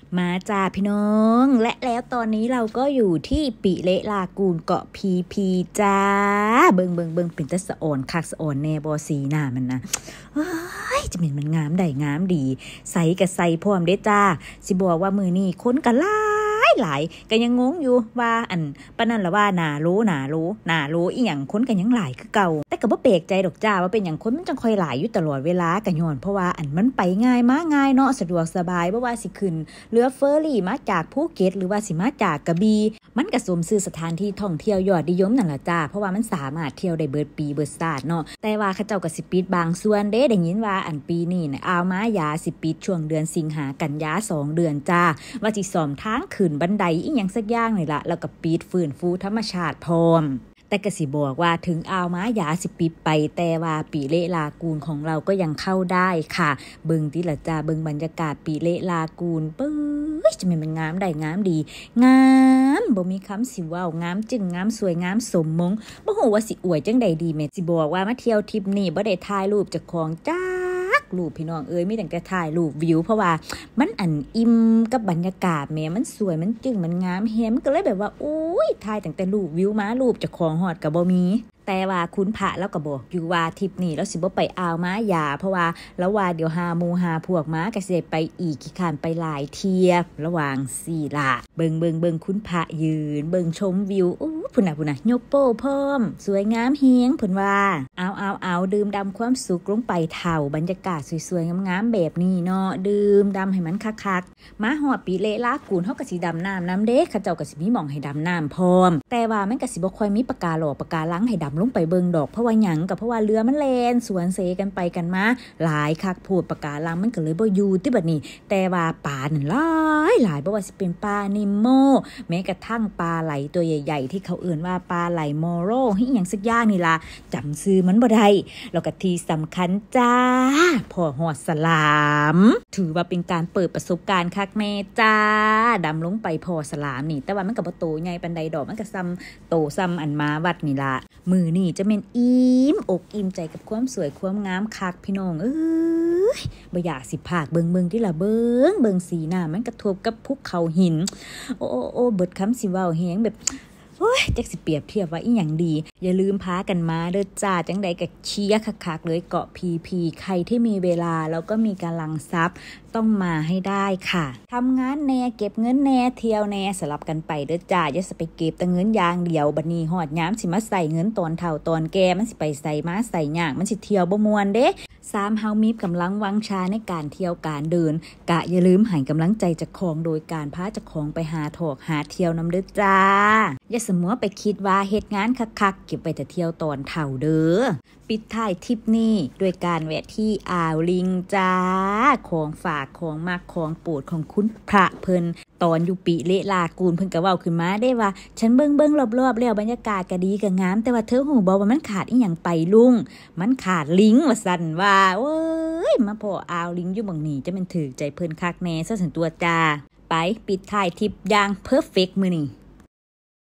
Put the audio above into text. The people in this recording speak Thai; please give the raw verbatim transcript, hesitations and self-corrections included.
มาจ้าพี่น้องและแล้วตอนนี้เราก็อยู่ที่ปิเลลากูนเกาะพีพีจ้าเบิงเบิงเบิงเป็นตะสะอ่อนคักสะอ่อนแน่บอสีหน้ามันนะเฮ้ยจะเป็นมันงามได้งามดีใสกับใสพร้อมเด้จ้าสิบอกว่ามือนี่คนกันหลายหลายก็ยังงงอยู่ว่าอันปะนั่นละว่าหนารู้หนารู้หนารู้อีหยังคนกันยังหลายคือเก่าแต่ก็บ่แปลกใจดอกจ้าว่าเป็นหยังคนมันจังค่อยหลายอยู่ตลอดเวลากันย้อนเพราะว่าอันมันไปง่ายมาง่ายเนาะสะดวกสบายบ่ว่าสิขึ้นเรือเฟอร์รี่มาจากภูเก็ตหรือว่าสิมาจากกระบี่มันก็สมชื่อสถานที่ท่องเที่ยวยอดนิยมนั่นล่ะจ้าเพราะว่ามันสามารถเที่ยวได้เบิดปีเบิดชาติเนาะแต่ว่าเขาเจ้าก็สิปิดบางส่วนเด้ได้ยินว่าอันปีนี้น่ะอ่าวม้ายาสิปิดช่วงเดือนสิงหากันยาสองเดือนจ้าว่าสิซ่อมทางขึ้นบันไดอีหยังสักอย่างนี่ล่ะแล้วก็ปิดฟื้นฟูธรรมชาติพร้อมแต่ก็สิบอกว่าถึงอ่าวม้ายาสิปิดไปแต่ว่าปิเลลากูนของเราก็ยังเข้าได้ค่ะเบิ่งติล่ะจ้าเบิ่งบรรยากาศปิเลลากูนปึ๊ยจะมันงามได้งามดีงามบ่มีคำสิเว้างามจึงงามสวยงามสมมงบ่ฮู้ว่าสิอวยจังใดดีแม่สิบอกว่ามาเที่ยวทริปนี้บ่ได้ถ่ายรูปเจ้าของจ้ารูปพี่น้องเอ้ยมีแต่จะถ่ายรูปวิวเพราะว่ามันอันอิ่มกับบรรยากาศแม่มันสวยมันจึงมันงามแฮมมันก็เลยแบบว่าโอ้ยถ่ายตั้งแต่รูปวิวมารูปเจ้าของฮอดก็บ่มีแต่ว่าคุณพระแล้วก็บอกอยู่ว่าทริปนี้แล้วสิบ่ไปอ่าวม้ายาเพราะว่าแล้วว่าเดี๋ยวหาหมู่หาพวกม้าก็สิได้ไปอีกขี้คร้านไปหลายเที่ยระหว่างสี่ล่ะเบิ่งเบิ่งเบิ่งคุณพระยืนเบิ่งชมวิวอู้พุ่นน่ะพุ่นน่ะยกโป้พร้อมสวยงามเฮียงเพิ่นว่าเอาเอาเอาดื่มดำความสุขลงไปเถ่าบรรยากาศสวยๆงามๆแบบนี้เนาะดื่มดำให้มันคักๆมาฮอดปิเลลากูนเฮาก็สิดำน้ำน้ำเด้เขาเจ้าก็สิมีหม่องให้ดำน้ำพร้อมแต่ว่ามันก็สิบ่ค่อยมีปะการังปะการังให้ดำลงไปเบิ่งดอกเพราะว่าหยังก็เพราะว่าเรือมันแล่นสวนเสกันไปกันมาหลายคักโพดปะการังมันก็เลยบ่อยู่ติบัดนี้แต่ว่าปลานั่นหลายหลายบ่ว่าสิเป็นปลานิโมแม้กระทั่งปลาไหลตัวใหญ่ๆที่เขาเอิ้นว่าปลาไหลโมโรอีหยังสักอย่างนี่ล่ะจำชื่อมันบ่ได้แล้วก็ที่สำคัญจ้าพ่อฮอดสลามถือว่าเป็นการเปิดประสบการณ์คักแม่จ้าดำลงไปพ่อสลามนี่แต่ว่ามันก็บ่โตใหญ่ปานใดดอกมันก็ซ้ำโตซ้ำอันมาวัดนี่ล่ะมือนี่จะเป็นอิ่มอกอิ่มใจกับความสวยความงามคักพี่น้องเอ้ยบ่อยากสิพากเบิงเบิงที่ละเบิงเบิงสีหน้ามันกระทบกับภูเขาหินโอ้โอ้โอ้เบิดคำสิเว้าแฮงแบบโอ้ยจักสิเปรียบเทียบว่าอีหยังดีอย่าลืมพากันมาเด้อจ้าจังใดก็เชียร์คักๆเลยเกาะพีพีใครที่มีเวลาแล้วก็มีกำลังทรัพย์ต้องมาให้ได้ค่ะทำงานแน่เก็บเงินแน่เที่ยวแน่สลับกันไปเด้อจ้าอย่าสิไปเก็บแต่เงินอย่างเดียวบัดนี้ฮอดยามสิมาใส่เงินตอนเฒ่าตอนแก่มันสิไปใส่มาใส่ยากมันสิเที่ยวบ่ม่วนเด้สามเฮามีกำลังวังชาในการเที่ยวการเดินกะอย่าลืมให้กำลังใจเจ้าของโดยการพาเจ้าของไปหาถอกหาเที่ยวนำเด้อจ้าอย่าสมัวไปคิดว่าเฮ็ดงานคักๆเก็บไปแต่เที่ยวตอนเฒ่าเด้อปิดท้ายทริปนี้ด้วยการแวะที่อ่าวลิงจ้าของฝากของมากของโปรดของคุณพระเพิ่นตอนอยู่ปิเลลากูนเพิ่นก็เว้าขึ้นมาได้ว่าฉันเบิ่งๆรอบๆแล้วบรรยากาศก็ดีก็งามแต่ว่าเธอฮู้บ่ว่ามันขาดอีหยังไปลุงมันขาดลิงว่าซั่นว่าโอ้ยมาพออ่าวลิงอยู่บังนี้จะแม่นถูกใจเพิ่นคักแน่ซะซั่นตัวจ้าไปปิดท้ายทริปอย่างเพอร์เฟคมื้อนี้